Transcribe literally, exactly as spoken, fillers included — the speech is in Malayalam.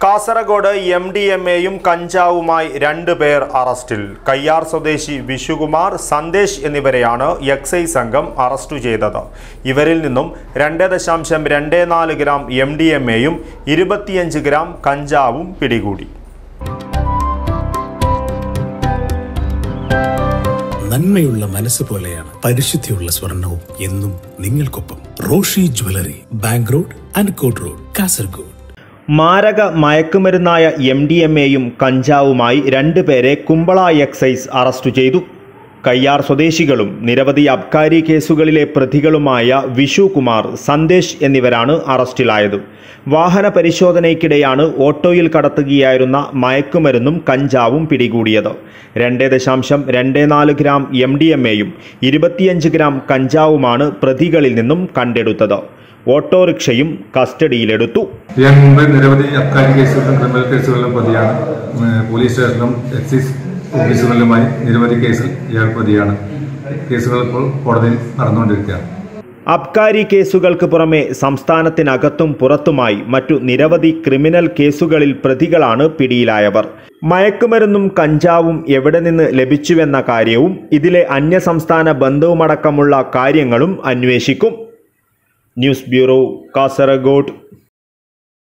kasaragod M D M A-യും കഞ്ചാവുമായി രണ്ട് പേർ അറസ്റ്റിൽ. കയ്യാർ സ്വദേശി വിശുകുമാർ, സന്ദേശ് എന്നിവരെയാണ് എക്സൈസ് സംഘം അറസ്റ്റ് ചെയ്തത്. ഇവരിൽ നിന്നും രണ്ട് ദശാംശം രണ്ട് നാല് ഗ്രാം എം ഡി എം എയും ഇരുപത്തിയഞ്ച് ഗ്രാം കഞ്ചാവും പിടികൂടി. നന്മയുള്ള മനസ്സ് പോലെയാണ് പരിശുദ്ധിയുള്ള സ്വർണവും എന്നും നിങ്ങൾക്കൊപ്പം. Roshi jewellery, bank road, Ankot road, Kasaragod. മാരക മയക്കുമരുന്നായ എം ഡി എം എയും കഞ്ചാവുമായി രണ്ടുപേരെ കുമ്പള എക്സൈസ് അറസ്റ്റ് ചെയ്തു. കയ്യാർ സ്വദേശികളും നിരവധി അബ്കാരി കേസുകളിലെ പ്രതികളുമായ വിശുകുമാർ, സന്ദേശ് എന്നിവരാണ് അറസ്റ്റിലായത്. വാഹന പരിശോധനയ്ക്കിടെയാണ് ഓട്ടോയിൽ കടത്തുകയായിരുന്ന മയക്കുമരുന്നും കഞ്ചാവും പിടികൂടിയത്. രണ്ട് ദശാംശം രണ്ട് നാല് ഗ്രാം എം ഡി എം എയും ഇരുപത്തിയഞ്ച് ഗ്രാം കഞ്ചാവുമാണ് പ്രതികളിൽ നിന്നും കണ്ടെടുത്തത്. ഓട്ടോറിക്ഷയും കസ്റ്റഡിയിലെടുത്തു. നിരവധി അബ്കാരി കേസുകളിലും ക്രിമിനൽ കേസുകളിലും പ്രതിയാണ്. പോലീസ് സ്റ്റേഷനിലും എക്സൈസ് ഓഫീസുകളിലുമായി നിരവധി കേസിൽ ഇയാൾ പ്രതിയാണ്. കേസുകൾ ഇപ്പോൾ കോടതിയിൽ നടന്നുകൊണ്ടിരിക്കുകയാണ്. അബ്കാരി കേസുകൾക്ക് പുറമെ സംസ്ഥാനത്തിനകത്തും പുറത്തുമായി മറ്റു നിരവധി ക്രിമിനൽ കേസുകളിൽ പ്രതികളാണ് പിടിയിലായവർ. മയക്കുമരുന്നും കഞ്ചാവും എവിടെ നിന്ന് ലഭിച്ചുവെന്ന കാര്യവും ഇതിലെ അന്യസംസ്ഥാന ബന്ധവുമടക്കമുള്ള കാര്യങ്ങളും അന്വേഷിക്കും. News bureau, Kasaragod.